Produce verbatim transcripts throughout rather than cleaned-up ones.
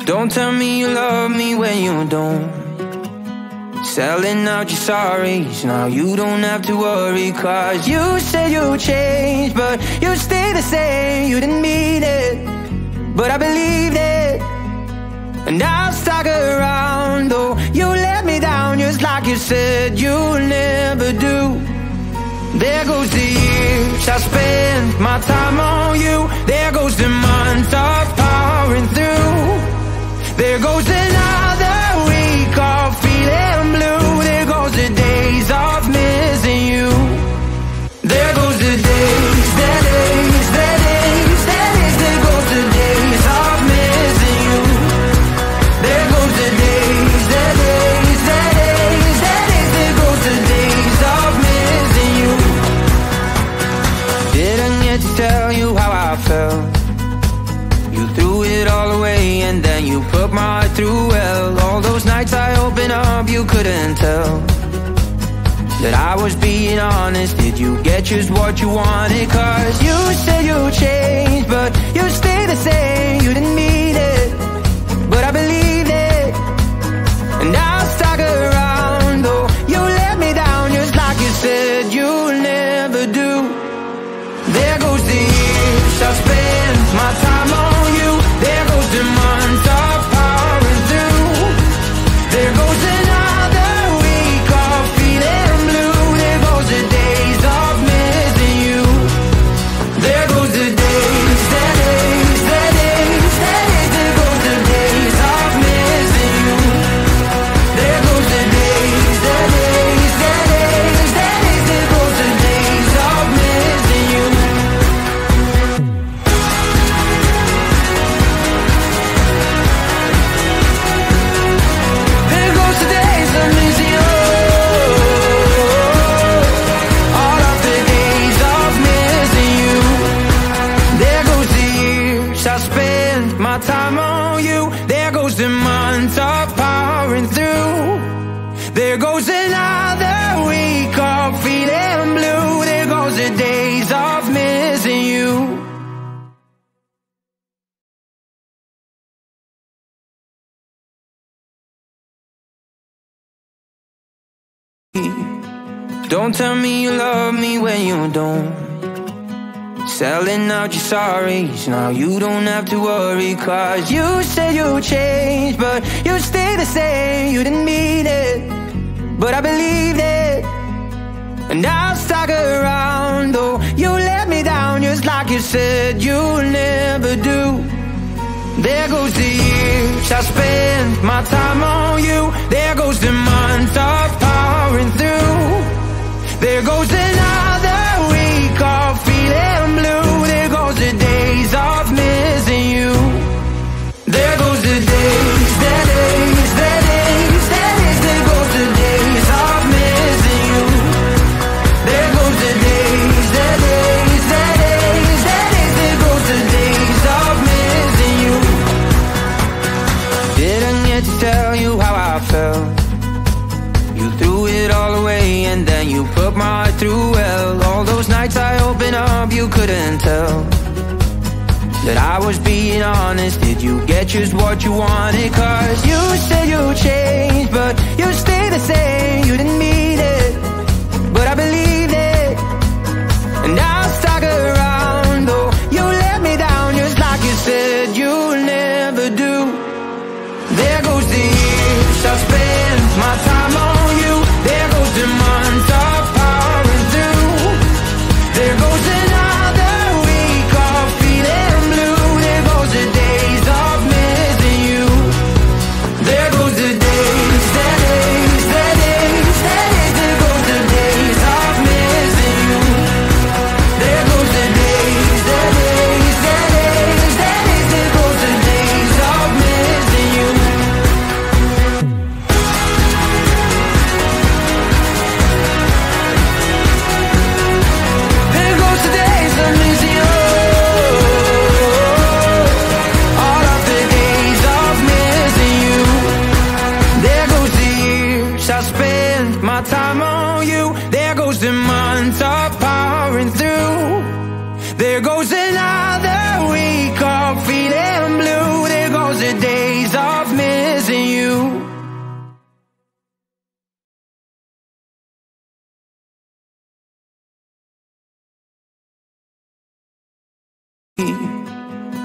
Don't tell me you love me when you don't. Selling out your sorries, now you don't have to worry. Cause you said you changed, but you stay the same. You didn't mean it, but I believed it. And I'll stuck around, though you let me down just like you said you'll never do. There goes the years I spent my time on you. There goes the months of powering through. There goes another week of feeling blue. There goes the days of missing you. There goes the days, the days, the days, the days. There goes the days of missing you. There goes the days, the days, the days, the days. There goes the days of missing you. Didn't get to tell you how I felt. You threw it all away and then you put my heart through hell. All those nights I opened up, you couldn't tell that I was being honest. Did you get just what you wanted? Cause you said you changed, but you stay the same. You didn't mean it, but I believed it. And I stuck around, though you let me down just like you said you'll never do. There goes the years I spent my time on you. There goes the months of powering through. There goes another week of feeling blue. There goes the days of missing you. There goes the days, the days, the days, the days. There goes the days of missing you. There goes the days, the days, the days, the days. There goes the days of missing you. There goes the days of missing you. All of the days of missing you. There goes the years I spent my time on you. There goes the months of powering through. There goes another week of feeling blue. There goes the days of missing you. Don't tell me you love me when you don't. Selling out your sorries, now you don't have to worry. Cause you said you changed, but you stay the same. You didn't mean it, but I believed it. And I'll stuck around, though you let me down just like you said you'll never do. There goes the years I spent my time on you. There goes the months of powering through. There goes another week of feeling blue. There goes the days of missing you. There goes the days, the days, the days, the days. There goes the days of missing you. There goes the days, the days, the days, the days. There goes the days of missing you. Didn't get to tell you how I felt. You threw it all away and then you put my heart through hell. All those nights I opened up, you couldn't tell that I was being honest. Did you get just what you wanted? Cause you said you changed, but you stay the same. You didn't mean it, but I believed it. And I stuck around, though you let me down just like you said you'll never do. There goes the years I spent my time on you. There goes the months of powering through. There goes another week of feeling blue. There goes the days of missing you. There goes the days, the days, the days, the days.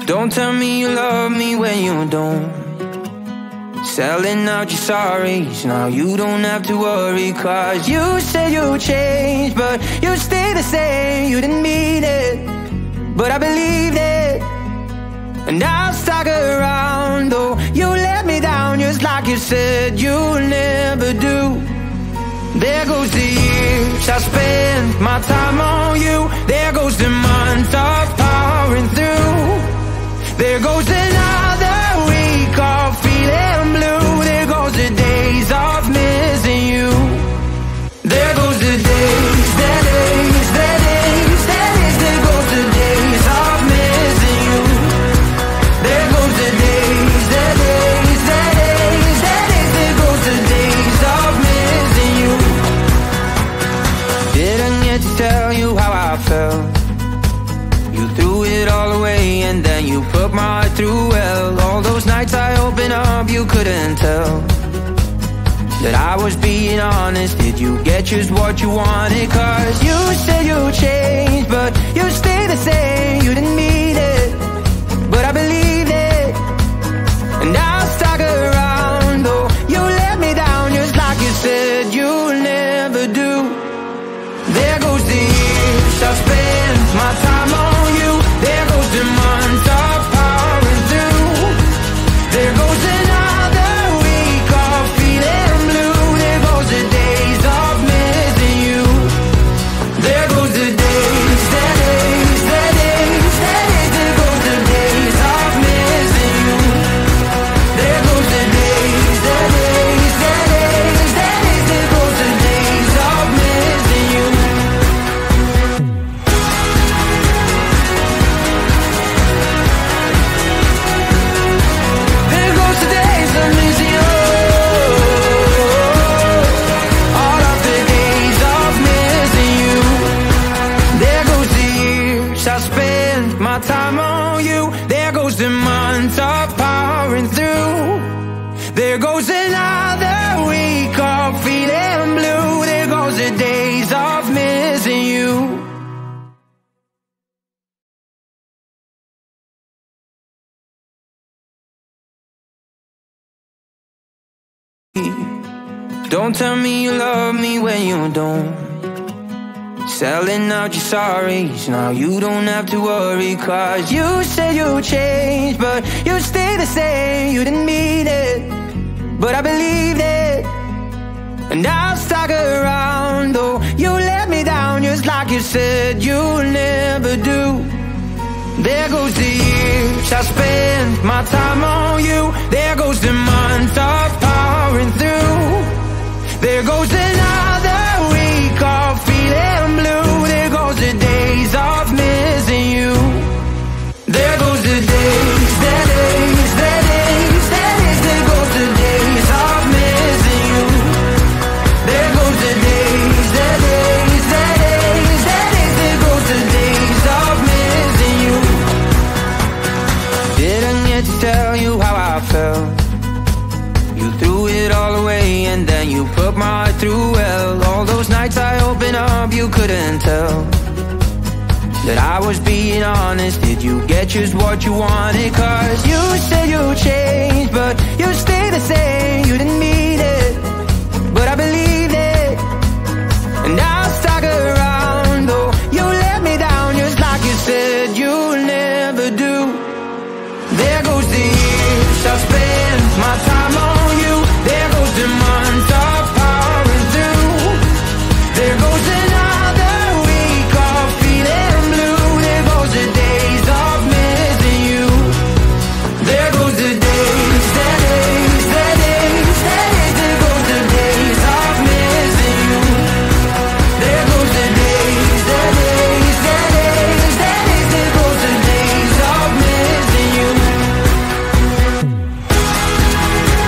Don't tell me you love me when you don't. Selling out your sorries, now you don't have to worry. Cause you said you changed, but you stay the same. You didn't mean it, but I believed it. And I'll stick around, though you let me down just like you said you'll never do. There goes the years I spent my time on you. There goes the months of powering through. There goes another week of feeling blue. There goes the days of missing you. There goes the days, the days, the days, the days. There goes the days of missing you. There goes the days, the days, the days, the days. There goes the days of missing you. Didn't get to tell you how I felt. You threw it all away and then you put my heart through hell. All those nights I opened up, you couldn't tell that I was being honest. Did you get just what you wanted? Cause you said you changed, but you stay the same. You didn't mean it, but I believed it. And I'll stick around, though you let me down just like you said you'll never do. There goes the years I spent my time on you. There goes the months of powering through. There goes another week of feeling blue. There goes the days of missing you. There goes the days, the days, the days, the days. There goes the days of missing you. There goes the days, the days, the days, the days. There goes the days of missing you. There goes the days of missing you. All of the days of missing you. There goes the years I spent my time on you. There goes the months of powering through. There goes another week of feeling blue. There goes the days of missing you. Don't tell me you love me when you don't. Selling out your sorries, now you don't have to worry. Cause you said you changed, but you stay the same. You didn't mean it, but I believed it. And I'll stick around, though you let me down just like you said you'll never do. There goes the years I spent my time on you. There goes the months of powering through. There goes another week of feeling blue. There goes the days of missing you. There goes the days, the days, the days, the days. There goes the days of missing you. There goes the days, the days, the days, the days. There goes the days of missing you. Didn't get to tell you how I felt. You threw it all away and then you put my heart through hell. All those nights I opened up, you couldn't tell that I was being honest. Did you get just what you wanted? Cause you said you changed, but you stay the same. You didn't mean it, but I believed it. And I'll stick around, though you let me down just like you said you'll never do. There goes the years I spent my time on you. There goes the months of powering through. There goes another week of feeling blue. There goes the days of missing you. There goes the days, the days, the days, the days. There goes the days of missing you. There goes the days, the days, the days, the days. There goes the days of missing you.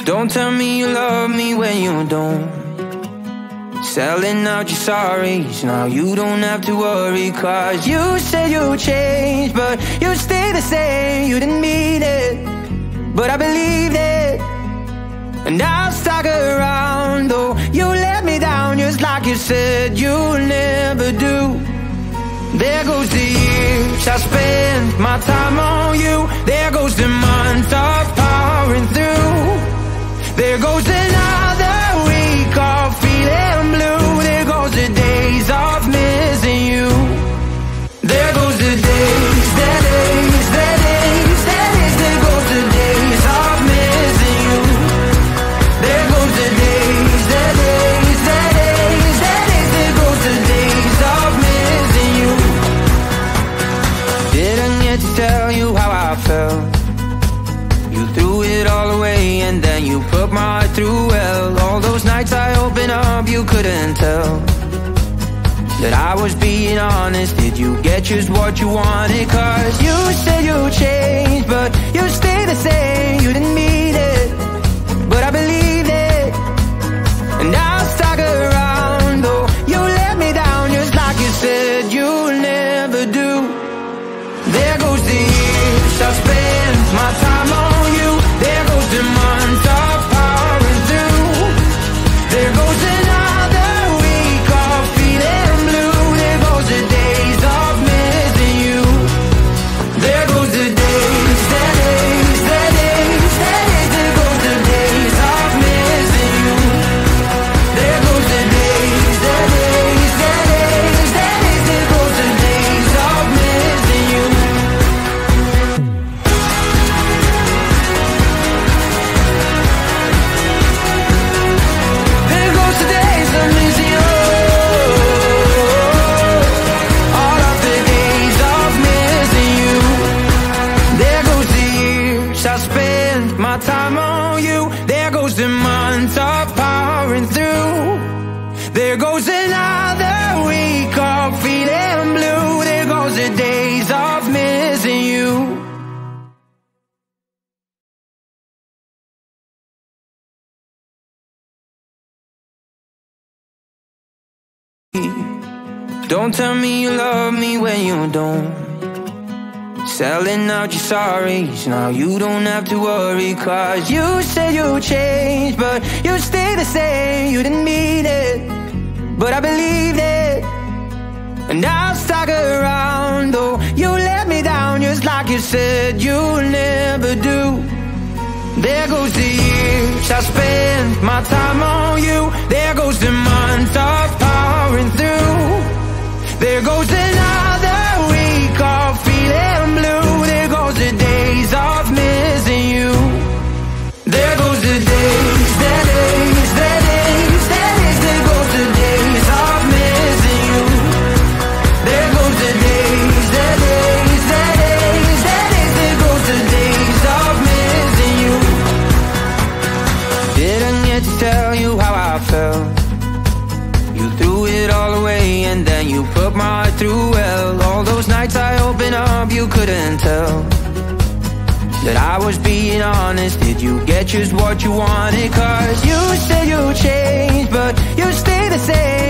Don't tell me you love me when you don't. Selling out your sorries, now you don't have to worry. Cause you said you changed, but you stay the same. You didn't mean it, but I believed it. And I'll stuck around, though you let me down, just like you said you'll never do. There goes the years I spent my time on you. There goes the months of powering through. There goes another week of feeling blue. There goes the days of missing you. There goes the days, the days, the days, the days. There goes the days of missing you. There goes the days, the days, the days, the days. There goes the days of missing you. Didn't get to tell you how I felt. You threw it all away and then you put my heart through hell. All those nights I opened up, you couldn't tell that I was being honest. Did you get just what you wanted? Cause you said you changed, but you stay the same. You didn't mean it, but I believed it. And I'll stuck around, though you let me down, just like you said you'll never do. There goes the years I spent my time on you. There goes the months of powering through. There goes another week of feeling blue. There goes the days of missing you. There goes the days, the days, the days, the days. There goes the days of missing you. There goes the days, the days, the days, the days. There goes the days of missing you. Time on you. There goes the months of powering through. There goes another week of feeling blue. There goes the days of missing you. Don't tell me you love me when you don't. Selling out your sorries, now you don't have to worry. Cause you said you changed, but you stay the same. You didn't mean it, but I believed it. And I'll stuck around, though you let me down, just like you said you'll never do. There goes the years I spent my time on you. There goes the months of powering through. There goes another week of feeling blue. There goes the days of missing you. There goes the days, the days, the days, the days. There goes the days of missing you. There goes the days, the days, the days, the days. There goes the days of missing you. Didn't get to tell you how I felt. You threw it all away and then you put my heart through hell. All those nights I opened up, you couldn't tell that I was being honest. Did you get just what you wanted? Cause you said you changed, but you stay the same.